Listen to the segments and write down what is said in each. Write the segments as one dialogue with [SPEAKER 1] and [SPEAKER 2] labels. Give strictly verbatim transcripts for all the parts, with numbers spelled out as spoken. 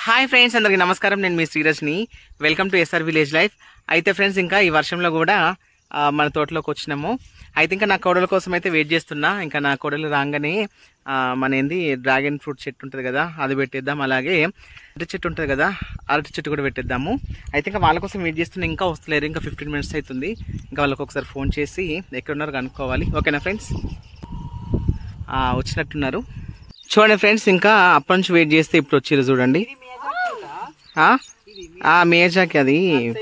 [SPEAKER 1] Hi friends, అందరికీ నమస్కారం. నేను మీ Srirajni. Welcome to SR village life. అయితే ఫ్రెండ్స్, ఇంకా ఈ వర్షంలో కూడా మన తోటలోకి వచ్చినాము. అయితే ఇంకా నా కోడల కోసం అయితే వెయిట్ చేస్తున్నా. ఇంకా నా కోడలు రాగానే మన ఏంది డ్రాగన్ ఫ్రూట్ చెట్టు ఉంటుంది కదా, అది పెట్టేద్దాం. అలాగే అరటి చెట్టు ఉంటుంది కదా, అరటి చెట్టు కూడా పెట్టేద్దాము. అయితే ఇంకా వాళ్ళ కోసం వెయిట్ చేస్తున్నా. ఇంకా వస్తలేరు, ఇంకా ఫిఫ్టీన్ మినిట్స్ అవుతుంది. ఇంకా వాళ్ళకి ఒకసారి ఫోన్ చేసి ఎక్కడున్నారో కనుక్కోవాలి. ఓకేనా ఫ్రెండ్స్? వచ్చినట్టున్నారు. చూడండి ఫ్రెండ్స్, ఇంకా అప్పటి నుంచి వెయిట్ చేస్తే ఇప్పుడు వచ్చారు. చూడండి, మేజాకి అది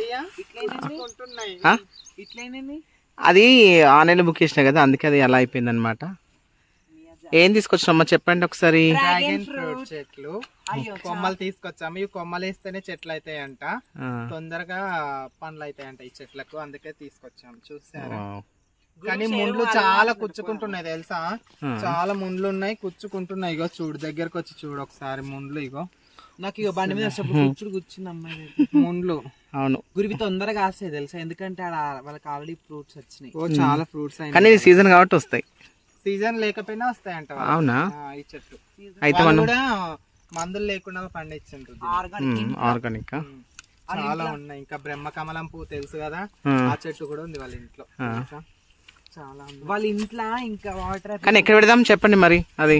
[SPEAKER 1] అది ఆన్లైన్లో బుక్ చేసినా కదా, అందుకే అది అలా అయిపోయింది అనమాట. ఏం తీసుకొచ్చినమ్మా చెప్పండి ఒకసారి.
[SPEAKER 2] డ్రాగన్ ఫ్రూట్ చెట్లు కొమ్మలు తీసుకొచ్చాము. ఇవి కొమ్మలు వేస్తేనే చెట్లు అవుతాయంట, తొందరగా పండ్లు అవుతాయంట ఈ చెట్లకు, అందుకే తీసుకొచ్చాము. చూసారా? కానీ ముండ్లు చాలా కుచ్చుకుంటున్నాయి తెలుసా, చాలా ముండ్లు ఉన్నాయి, కుచ్చుకుంటున్నాయి. ఇగో చూడు, దగ్గరకు వచ్చి చూడు ఒకసారి ముండ్లు. ఇగో నాకు ఇక బండి మీద కూర్చుడు కూర్చుంది అమ్మాయి ముండ్లు. అవును, గురివి తొందరగా కాస్తాయి తెలుసా, ఎందుకంటే వాళ్ళకి ఆల్రెడీ ఫ్రూట్స్ వచ్చినాయి. ఓ చాలా ఫ్రూట్స్ అయినాయి,
[SPEAKER 1] కానీ సీజన్ కాబట్టి వస్తాయి.
[SPEAKER 2] సీజన్ లేకపోయినా వస్తాయంట.
[SPEAKER 1] అవునా?
[SPEAKER 2] ఈ చెట్లు
[SPEAKER 1] అయితే మనం
[SPEAKER 2] కూడా మందులు లేకుండా పండించారు,
[SPEAKER 1] ఆర్గానిక్.
[SPEAKER 2] చాలా ఉన్నాయి. ఇంకా బ్రహ్మ కమలం పువ్వు తెలుసు కదా, ఆ చెట్టు కూడా ఉంది వాళ్ళ ఇంట్లో. చాలా వాళ్ళ ఇంట్లో ఇంకా వాటర్.
[SPEAKER 1] కానీ ఎక్కడ పెడదాం చెప్పండి మరి. అది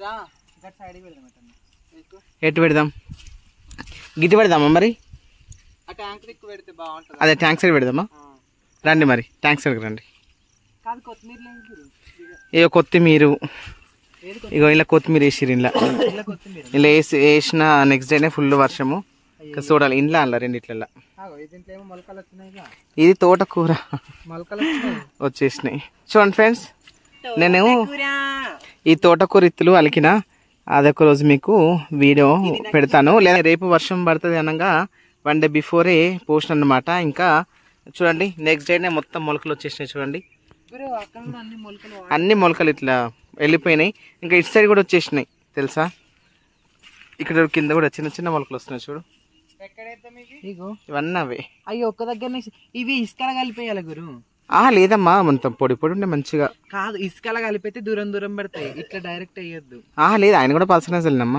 [SPEAKER 1] ఎటు పెడదాం? గిట్టు పెడదామా మరి? అదే ట్యాంక్ సైడ్ పెడదామా? రండి మరి, ట్యాంక్ సైడ్కి రండి. ఇక కొత్తిమీర, ఇగో ఇలా కొత్తిమీర వేసిరు. ఇలా ఇలా వేసి వేసిన నెక్స్ట్ డేనే ఫుల్ వర్షము. ఇంకా చూడాలి ఇంట్లో అలా రెండిట్ల. ఇది తోటకూర వచ్చేసినాయి. చూడండి ఫ్రెండ్స్, నేను ఈ తోటకూర ఇత్తులు అలికిన అదొక రోజు మీకు వీడియో పెడతాను. లేదా రేపు వర్షం పడుతుంది అనగా వన్ డే బిఫోరే పోస్ట్ అన్నమాట. ఇంకా చూడండి, నెక్స్ట్ డేనే మొత్తం మొలకలు వచ్చేసినాయి. చూడండి, అన్ని మొలకలు ఇట్లా వెళ్ళిపోయినాయి. ఇంకా ఇటు సైడ్ కూడా వచ్చేసినాయి తెలుసా. ఇక్కడ కింద కూడా చిన్న చిన్న మొలకలు వస్తున్నాయి చూడు. ఇవన్నీ అవే.
[SPEAKER 2] అయ్యో, ఒక్క దగ్గర ఇవి ఇసుకల కలిపేయాలి గురు.
[SPEAKER 1] ఆ లేదమ్మా, మొత్తం పొడి పొడి ఉండే మంచిగా.
[SPEAKER 2] కాదు, ఇసుకల కలిపితే దూరం దూరం పడతాయి, ఇట్లా డైరెక్ట్ అయ్యొద్దు.
[SPEAKER 1] ఆ లేదు, ఆయన కూడా పల్సన చల్లినమ్మా.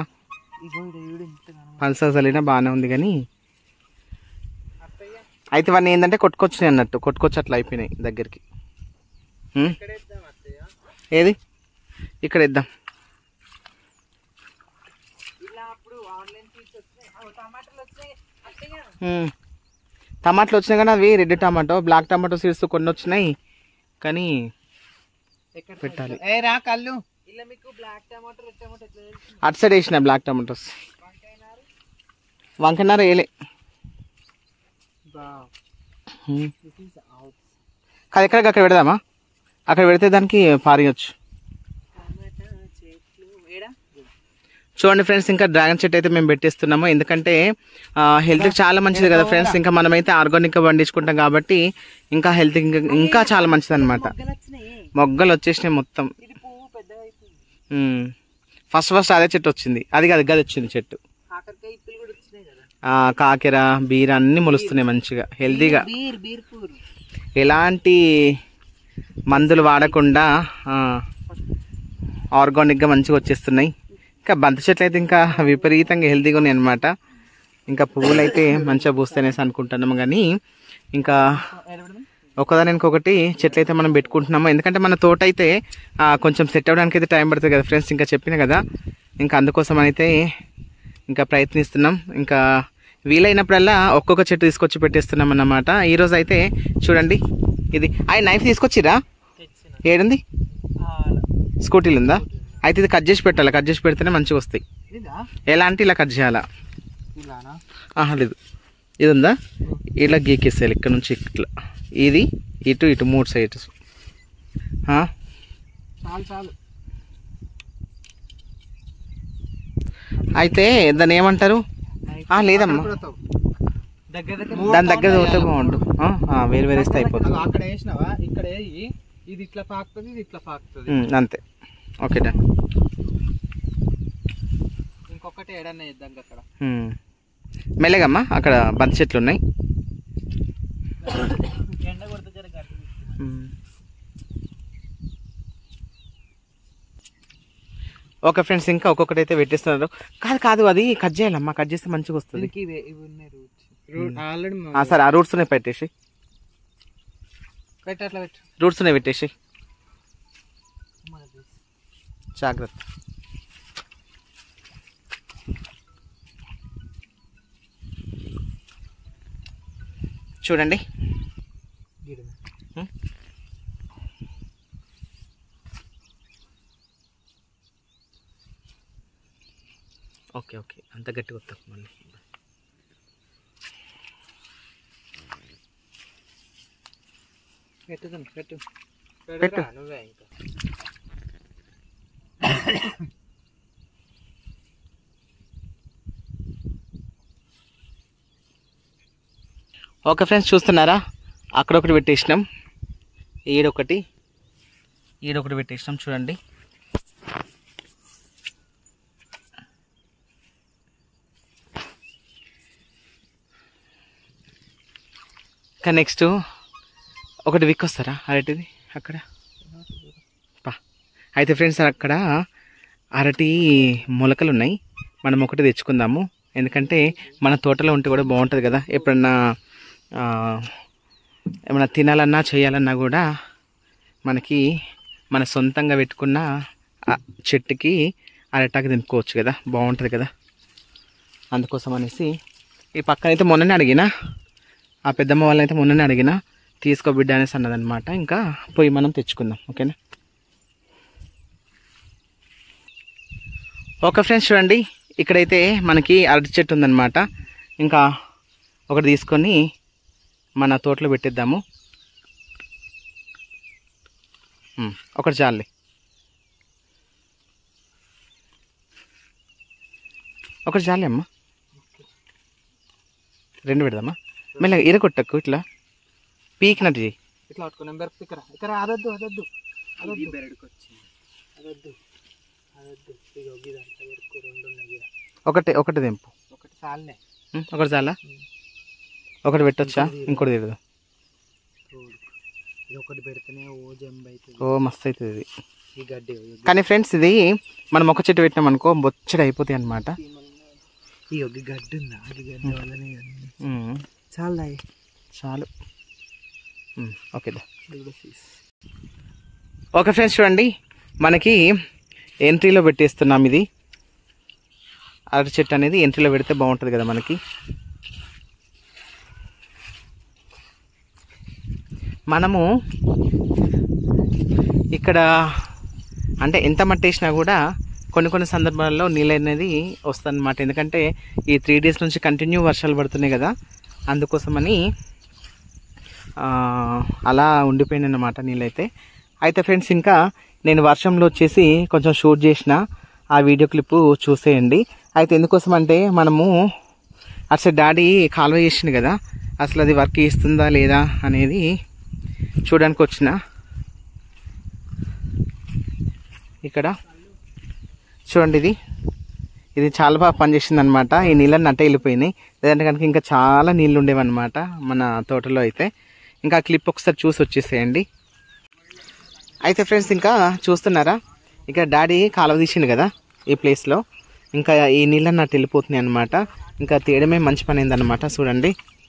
[SPEAKER 1] పల్సన చల్లినా బాగానే ఉంది. కానీ అయితే ఇవన్నీ ఏంటంటే కొట్టుకొచ్చినాయి అన్నట్టు, కొట్టుకొచ్చి అట్లా అయిపోయినాయి దగ్గరికి. ఏది ఇక్కడ ఇద్దాం. టమాటాలు వచ్చినాయి కానీ అవి red tomato, black tomato seeds కొన్ని వచ్చినాయి. కానీ పెట్టాలి. అటు సైడ్ వేసిన బ్లాక్ టమాటోస్. వంకనార వేయలే కాదు. ఎక్కడ అక్కడ పెడదామా? అక్కడ పెడితే దానికి పారియొచ్చు. చూడండి ఫ్రెండ్స్, ఇంకా డ్రాగన్ చెట్టు అయితే మేము పెట్టేస్తున్నాము. ఎందుకంటే హెల్త్కి చాలా మంచిది కదా ఫ్రెండ్స్. ఇంకా మనమైతే ఆర్గానిక్గా పండించుకుంటాం కాబట్టి ఇంకా హెల్త్ ఇంకా ఇంకా చాలా మంచిది అనమాట. మొగ్గలు వచ్చేసినాయి మొత్తం. ఫస్ట్ ఫస్ట్ అదే చెట్టు వచ్చింది, అది కాదు గది వచ్చింది చెట్టు. కాకెర, బీర అన్ని మొలుస్తున్నాయి మంచిగా హెల్తీగా. ఎలాంటి మందులు వాడకుండా ఆర్గానిక్గా మంచిగా వచ్చేస్తున్నాయి. ఇంకా బంతి చెట్లు అయితే ఇంకా విపరీతంగా హెల్తీగా ఉన్నాయి అనమాట. ఇంకా పువ్వులు అయితే మంచిగా పూస్తాయనేసి అనుకుంటున్నాము. కానీ ఇంకా ఒకదాని ఇంకొకటి చెట్లు అయితే మనం పెట్టుకుంటున్నాము. ఎందుకంటే మన తోట అయితే కొంచెం సెట్ అవ్వడానికి అయితే టైం పడుతుంది కదా ఫ్రెండ్స్. ఇంకా చెప్పిన కదా, ఇంకా అందుకోసం అయితే ఇంకా ప్రయత్నిస్తున్నాం. ఇంకా వీలైనప్పుడల్లా ఒక్కొక్క చెట్టు తీసుకొచ్చి పెట్టేస్తున్నాం అన్నమాట. ఈరోజు అయితే చూడండి, ఇది ఆ నైఫ్ తీసుకొచ్చిరా? ఏడుంది? స్కూటీలు ఉందా? అయితే ఇది కట్ చేసి పెట్టాలి, కట్ చేసి పెడితేనే మంచిగా వస్తాయి. ఎలా అంటే ఇలా కట్ చేయాలా? ఆహా లేదు, ఇది ఉందా? ఇలా గీకేసేయాలి ఇక్కడ నుంచి ఇట్లా, ఇది ఇటు ఇటు మూడు సైడ్స్. అయితే దాన్ని ఏమంటారు? లేదమ్మా, దాని దగ్గర పోతే బాగుండు. వేరు వేరే ఇస్తే అయిపోతుంది.
[SPEAKER 2] అక్కడ వేసినావా? ఇక్కడ ఇది ఇట్లా పాకుతుంది, ఇది ఇట్లా పాకుతుంది,
[SPEAKER 1] అంతే. Okay done.
[SPEAKER 2] ఇంకొకటి ఏడన్నా ఇద్దాం అక్కడ
[SPEAKER 1] మెల్లగమ్మా. అక్కడ బంతి చెట్లు ఉన్నాయి. ఓకే ఫ్రెండ్స్, ఇంకా ఒక్కొక్కటి అయితే పెట్టిస్తున్నారు. కాదు కాదు అది కట్ చేయాలమ్మా, కట్ చేస్తే మంచిగా వస్తుంది.
[SPEAKER 2] ఆల్రెడీ
[SPEAKER 1] సరే ఆ రూట్స్ ఉన్నాయి పెట్టేసి,
[SPEAKER 2] పెట్ట అట్లా పెట్టు,
[SPEAKER 1] రూట్స్ ఉన్నాయి పెట్టేసి జాగ్రత్త. చూడండి ఓకే ఓకే, అంత గట్టిగా వస్తా మళ్ళీ.
[SPEAKER 2] పెట్టు పెట్టు
[SPEAKER 1] పెట్టు
[SPEAKER 2] నువ్వే ఇంకా.
[SPEAKER 1] ఓకే ఫ్రెండ్స్, చూస్తున్నారా అక్కడ ఒకటి పెట్టేసినాం, ఈడొకటి ఈడొకటి పెట్టేసినాం చూడండి. ఇంకా నెక్స్ట్ ఒకటి విక్ వస్తారా అరటిది అక్కడ పా. అయితే ఫ్రెండ్స్ అక్కడ అరటి మొలకలు ఉన్నాయి, మనం ఒకటి తెచ్చుకుందాము. ఎందుకంటే మన తోటలో ఉంటే కూడా బాగుంటుంది కదా, ఎప్పుడన్నా ఏమైనా తినాలన్నా చేయాలన్నా కూడా మనకి మన సొంతంగా పెట్టుకున్న చెట్టుకి అరటాకు దింపుకోవచ్చు కదా, బాగుంటుంది కదా. అందుకోసం అనేసి ఈ పక్కనైతే మొన్ననే అడిగినా, ఆ పెద్దమ్మ వాళ్ళైతే మొన్ననే అడిగినా తీసుకో బిడ్డ అనేసి అన్నదనమాట. ఇంకా పోయి మనం తెచ్చుకుందాం, ఓకేనా. ఓకే ఫ్రెండ్స్, చూడండి ఇక్కడైతే మనకి అరటి చెట్టు ఉందన్నమాట. ఇంకా ఒకటి తీసుకొని మన తోటలో పెట్టిద్దాము. ఒకటి చాలే, ఒకటి చాలే అమ్మా, రెండు పెడదామా. మెల్లగా ఇరగొట్టకు, ఇట్లా పీకినట్టు చేయి.
[SPEAKER 2] ఇట్లా పట్టుకో, నెంబర్ ఇక్కడ ఇక్కడ అదొద్దు అదొద్దు అదొద్దు బెరడుకు వచ్చింది, అదొద్దు అదొద్దు. రెండు ఉన్నాయి,
[SPEAKER 1] ఒకటి ఒకటి తెంపు,
[SPEAKER 2] ఒకటి చాలే,
[SPEAKER 1] ఒకటి చాలా, ఒకటి పెట్టొచ్చా, ఇంకోటి తెడదా.
[SPEAKER 2] ఇది ఒకటి పెడితేనే ఓ జంబ్ అవుతుంది,
[SPEAKER 1] ఓ మస్తు అవుతుంది ఇది
[SPEAKER 2] ఈ గడ్డి.
[SPEAKER 1] కానీ ఫ్రెండ్స్ ఇది మనం ఒక చెట్టు పెట్టినాం అనుకో బొచ్చడి అయిపోతాయి అనమాట.
[SPEAKER 2] ఈ ఒక గడ్డి ఉందా, ఈ గడ్డి వల్లనే చాలా
[SPEAKER 1] చాలు. ఓకే ఓకే ఫ్రెండ్స్, చూడండి మనకి ఎంట్రీలో పెట్టేస్తున్నాం. ఇది అరటి చెట్టు అనేది ఎంట్రీలో పెడితే బాగుంటుంది కదా మనకి. మనము ఇక్కడ అంటే ఎంత మట్టి వేసినా కూడా కొన్ని కొన్ని సందర్భాల్లో నీళ్ళు అనేది వస్తుంది అన్నమాట. ఎందుకంటే ఈ త్రీ డేస్ నుంచి కంటిన్యూ వర్షాలు పడుతున్నాయి కదా, అందుకోసమని అలా ఉండిపోయింది అన్నమాట నీళ్ళైతే. అయితే ఫ్రెండ్స్ ఇంకా నేను వర్షంలో వచ్చేసి కొంచెం షూట్ చేసిన ఆ వీడియో క్లిప్ చూసేయండి. అయితే ఎందుకోసం అంటే మనము అసలు డాడీ కాలువ చేసింది కదా, అసలు అది వర్క్ చేస్తుందా లేదా అనేది చూడడానికి వచ్చిన. ఇక్కడ చూడండి, ఇది ఇది చాలా బాగా పనిచేసింది అనమాట. ఈ నీళ్ళని నట్ట వెళ్ళిపోయినాయి, లేదంటే కనుక ఇంకా చాలా నీళ్ళు ఉండేవన్నమాట మన తోటలో. అయితే ఇంకా క్లిప్ ఒకసారి చూసి వచ్చేసేయండి. అయితే ఫ్రెండ్స్ ఇంకా చూస్తున్నారా, ఇక్కడ డాడీ కాలువ తీసిండు కదా ఈ ప్లేస్లో, ఇంకా ఈ నీళ్ళని నట్టు వెళ్ళిపోతున్నాయి అనమాట. ఇంకా తీయడమే మంచి పని అయిందనమాట. చూడండి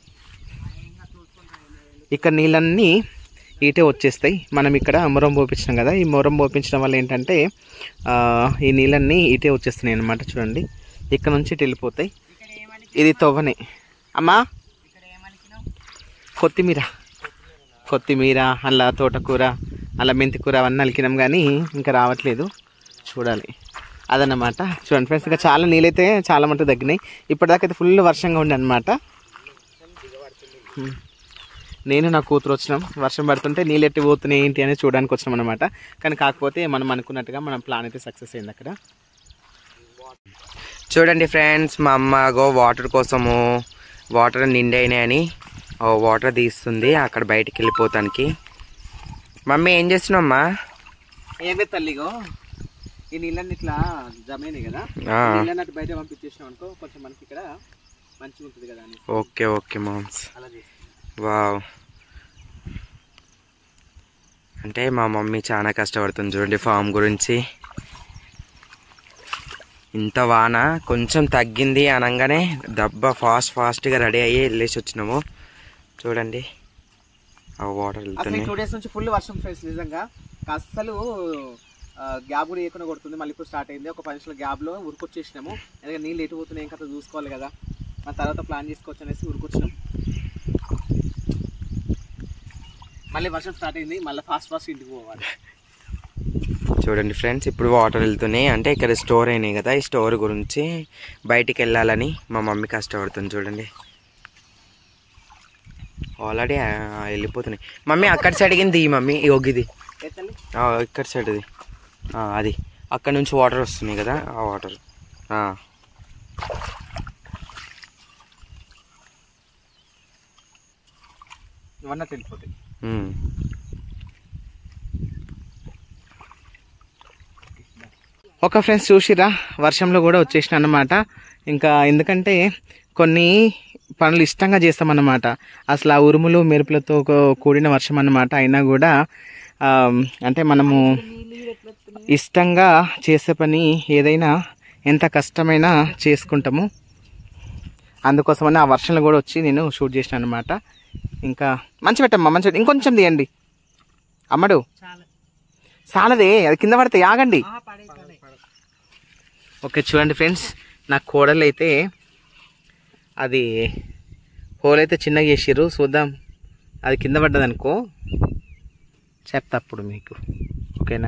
[SPEAKER 1] ఇక్కడ నీళ్ళన్నీ ఈటే వచ్చేస్తాయి. మనం ఇక్కడ మొరం పోపించినాం కదా, ఈ మొరం పోపించడం వల్ల ఏంటంటే ఈ నీళ్ళన్నీ ఈటే వచ్చేస్తున్నాయి అనమాట. చూడండి ఇక్కడ నుంచి ఇటు వెళ్ళిపోతాయి. ఇది తవ్వనే అమ్మా, కొత్తిమీర కొత్తిమీర అలా తోటకూర అలా మెంతికూర అవన్నీ అలికినాం కానీ ఇంకా రావట్లేదు, చూడాలి అదన్నమాట. చూడండి ఫ్రెండ్స్, ఇంకా చాలా నీళ్ళైతే చాలా మటుకు తగ్గినాయి. ఇప్పటిదాకా అయితే ఫుల్ వర్షంగా ఉండే అనమాట. నేను నా కూతురు వచ్చినాం, వర్షం పడుతుంటే నీళ్ళు ఎట్టి పోతున్నాయి ఏంటి అనేది చూడడానికి వచ్చినాం అనమాట. కానీ కాకపోతే మనం అనుకున్నట్టుగా మన ప్లాన్ అయితే సక్సెస్ అయింది అక్కడ.
[SPEAKER 3] చూడండి ఫ్రెండ్స్, మా అమ్మ గో వాటర్ కోసము వాటర్ నిండైనాయని వాటర్ తీస్తుంది అక్కడ బయటికి వెళ్ళిపోతానికి. మమ్మీ ఏం చేస్తున్నామ్మా?
[SPEAKER 1] ఏమే తల్లిగో ఈ నీళ్ళని ఇట్లా జమైనాయి కదా, నీళ్ళని బయట పంపించేసినాం అనుకో కొంచెం మనకి ఇక్కడ మంచిగా ఉంటుంది కదా అని.
[SPEAKER 3] ఓకే ఓకే మామ్స్,
[SPEAKER 1] అలా చేస్తాం.
[SPEAKER 3] వావ్, అంటే మా మమ్మీ చాలా కష్టపడుతుంది చూడండి ఫామ్ గురించి. ఇంత వాన కొంచెం తగ్గింది అనగానే దబ్బా ఫాస్ట్ ఫాస్ట్గా రెడీ అయ్యి వెళ్ళేసి వచ్చినాము. చూడండి ఆ వాటర్ వెళ్తున్నాయి.
[SPEAKER 1] టూ డేస్ నుంచి ఫుల్ వర్షం ఫ్రెండ్స్. నిజంగా అస్సలు గ్యాప్ కూడా వేయకుండా కొడుతుంది. మళ్ళీ ఇప్పుడు స్టార్ట్ అయింది. ఒక పది నిమిషాల గ్యాప్లో ఉరికొచ్చేసినాము. ఎందుకంటే నీళ్ళు ఎటు పోతున్నాయి ఇంకా చూసుకోవాలి కదా, ఆ తర్వాత ప్లాన్ చేసుకోవచ్చు అనేసి ఉరికొచ్చినాం. మళ్ళీ వర్షం స్టార్ట్ అయింది. మళ్ళీ ఫాస్ట్ ఫాస్ట్ ఇంటికి పోవాలి.
[SPEAKER 3] చూడండి ఫ్రెండ్స్, ఇప్పుడు వాటర్ వెళ్తున్నాయి అంటే ఇక్కడ స్టోర్ అయినాయి కదా, ఈ స్టోర్ గురించి బయటికి వెళ్ళాలని మా మమ్మీ కష్టపడుతుంది. చూడండి ఆల్రెడీ వెళ్ళిపోతున్నాయి. మమ్మీ అక్కడ సైడ్ కింద ఈ మమ్మీ ఒగ్గిది ఇక్కడ సైడ్ది అది అక్కడ నుంచి వాటర్ వస్తున్నాయి కదా, ఆ వాటర్
[SPEAKER 1] ఇవన్నీ వెళ్ళిపోతాయి. ఒక ఫ్రెండ్స్ చూసిరా వర్షంలో కూడా వచ్చేసిన అన్నమాట. ఇంకా ఎందుకంటే కొన్ని పనులు ఇష్టంగా చేస్తామన్నమాట. అసలు ఆ ఉరుములు మెరుపులతో కూడిన వర్షం అన్నమాట. అయినా కూడా అంటే మనము ఇష్టంగా చేసే పని ఏదైనా ఎంత కష్టమైనా చేసుకుంటాము. అందుకోసమని ఆ వర్షంలో కూడా వచ్చి నేను షూట్ చేసిన అన్నమాట. ఇంకా మంచి పెట్టమ్మా, మంచి ఇంకొంచెం తీయండి అమ్మడు. చాలదే, అది కింద పడితే ఆగండి. ఓకే చూడండి ఫ్రెండ్స్, నా కోడలు అయితే అది హోల్ అయితే చిన్నగా చేసిర్రు. చూద్దాం అది కింద పడ్డదనుకో చెప్తా అప్పుడు మీకు, ఓకేనా?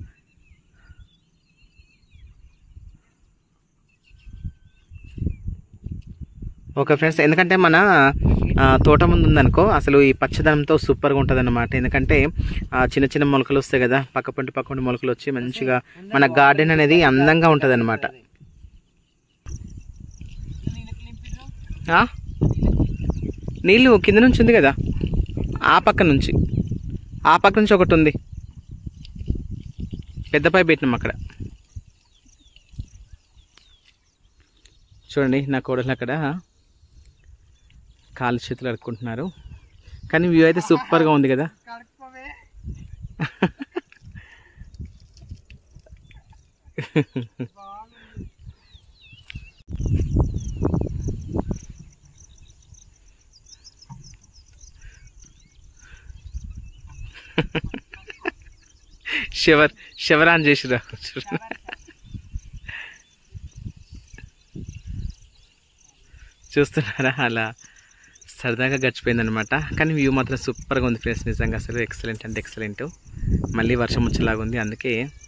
[SPEAKER 1] ఓకే ఫ్రెండ్స్, ఎందుకంటే మన తోట ముందు ఉందనుకో అసలు ఈ పచ్చదనంతో సూపర్గా ఉంటుంది అన్నమాట. ఎందుకంటే చిన్న చిన్న మొలకలు వస్తాయి కదా, పక్క పంటి పక్క పంటి మొలకలు వచ్చి మంచిగా మన గార్డెన్ అనేది అందంగా ఉంటుంది అన్నమాట. నీళ్ళు కింద నుంచి ఉంది కదా, ఆ పక్క నుంచి ఆ పక్క నుంచి ఒకటి ఉంది, పెద్ద పైపు పెట్టినాం అక్కడ. చూడండి నా కోడలు అక్కడ కాలు చేతులు అడుక్కుంటున్నారు. కానీ వ్యూ అయితే సూపర్గా ఉంది కదా. షవర్ షవర్ ఆన్ చేసిరా. చూస్తున్నారా అలా సరదాగా గడిచిపోయిందనమాట. కానీ వ్యూ మాత్రం సూపర్గా ఉంది ఫ్రెండ్స్. నిజంగా అసలు ఎక్సలెంట్ అంటే ఎక్సలెంట్. మళ్ళీ వర్షం వచ్చేలాగా ఉంది, అందుకే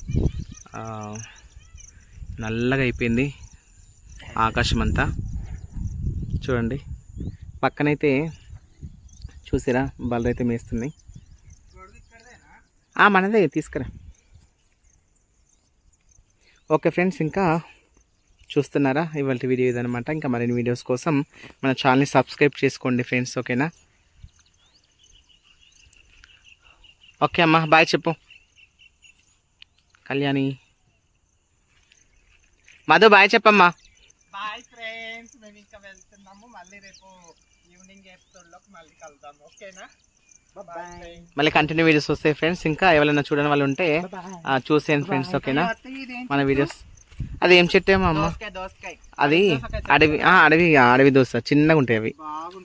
[SPEAKER 1] నల్లగా అయిపోయింది ఆకాశం అంతా. చూడండి పక్కనైతే చూసారా బళ్ళు అయితే మేస్తున్నాయి. మనదే తీసుకురా. ఓకే ఫ్రెండ్స్, ఇంకా చూస్తున్నారా ఇవాళ వీడియో ఇదనమాట. ఇంకా మరిన్ని వీడియోస్ కోసం మన ఛానల్ని సబ్స్క్రైబ్ చేసుకోండి ఫ్రెండ్స్, ఓకేనా? ఓకే అమ్మా, బాయ్ చెప్పు. కళ్యాణి మధు బాయ్ చెప్పమ్మా.
[SPEAKER 2] బాయ్ ఫ్రెండ్స్, మేము ఇంకా వెళ్తున్నాము. మళ్ళీ రేపు ఈవినింగ్ ఎపిసోడ్ లోకి మళ్ళీ కలుద్దాం, ఓకేనా?
[SPEAKER 1] మళ్ళీ కంటిన్యూ వీడియోస్ వస్తాయి ఫ్రెండ్స్. ఇంకా ఎవరైనా చూడని వాళ్ళు ఉంటే చూసేయండి ఫ్రెండ్స్, ఓకేనా? మన వీడియోస్ అది ఏం చెట్టు ఏమో అమ్మ, అది అడవి అడవి అడవి దోస చిన్నగా ఉంటాయి అవి,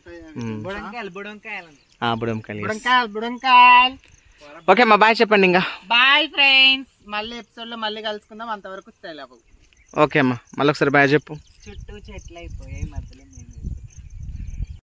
[SPEAKER 1] బుడంకాయలు. ఓకే అమ్మా, బాయ్ చెప్పండి. ఇంకా
[SPEAKER 2] బాయ్ ఫ్రెండ్స్, మళ్ళీ ఎపిసోడ్ లో మళ్ళీ కలుసుకుందాం. అంతవరకు సెలవు.
[SPEAKER 1] ఓకే అమ్మా, మళ్ళీ ఒకసారి బాయ్ చెప్పు.
[SPEAKER 2] చుట్టూ చెట్లు అయిపోయాయి మధ్యలో.